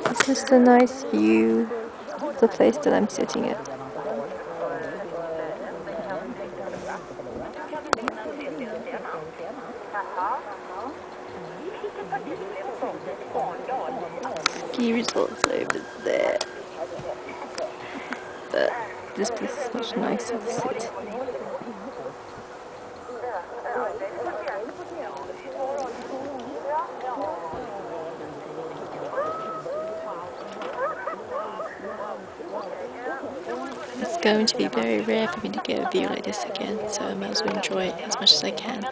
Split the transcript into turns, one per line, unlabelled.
It's just a nice view of the place that I'm sitting at. Ski resorts over there. But this place is much nicer to sit. It's going to be very rare for me to get a view like this again, so I might as well enjoy it as much as I can.